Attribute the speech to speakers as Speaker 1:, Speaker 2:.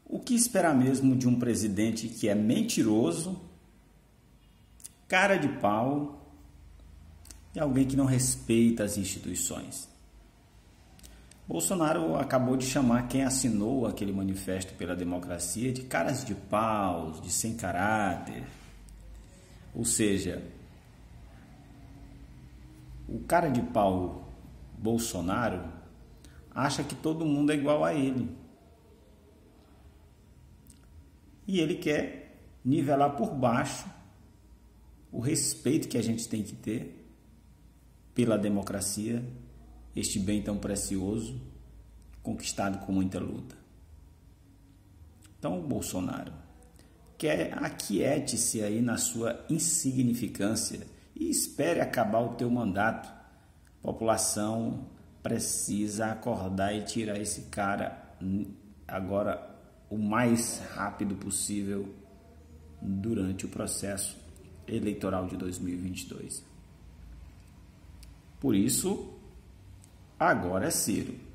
Speaker 1: O que esperar mesmo de um presidente que é mentiroso, cara de pau e alguém que não respeita as instituições? Bolsonaro acabou de chamar quem assinou aquele manifesto pela democracia de caras de pau, de sem caráter. Ou seja, o cara de pau Bolsonaro acha que todo mundo é igual a ele. E ele quer nivelar por baixo o respeito que a gente tem que ter pela democracia, este bem tão precioso, conquistado com muita luta. Então, Bolsonaro, aquiete-se aí na sua insignificância e espere acabar o teu mandato. A população precisa acordar e tirar esse cara agora o mais rápido possível durante o processo eleitoral de 2022. Por isso, agora é Ciro.